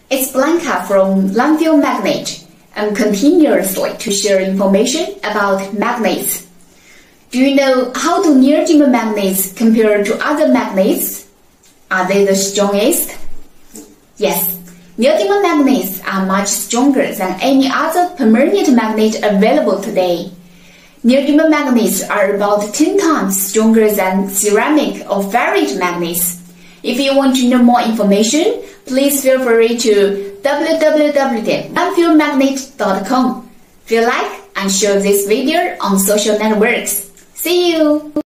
It's Blanca from Lanfier Magnet and continuously to share information about magnets. Do you know how do neodymium magnets compare to other magnets? Are they the strongest? Yes, neodymium magnets are much stronger than any other permanent magnet available today. Neodymium magnets are about 10 times stronger than ceramic or ferrite magnets. If you want to know more information, please feel free to www.lanfiermagnet.com. Feel like and share this video on social networks. See you!